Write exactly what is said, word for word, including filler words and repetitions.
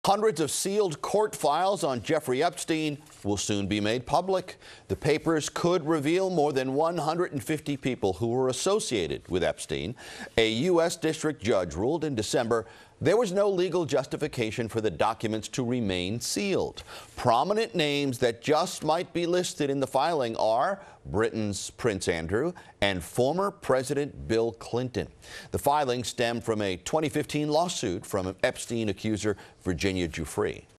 Hundreds of sealed court files on Jeffrey Epstein will soon be made public. The papers could reveal more than one hundred fifty people who were associated with Epstein. A U S district judge ruled in December there was no legal justification for the documents to remain sealed. Prominent names that just might be listed in the filing are Britain's Prince Andrew and former President Bill Clinton. The filing stemmed from a twenty fifteen lawsuit from Epstein accuser Virginia Jeffrey.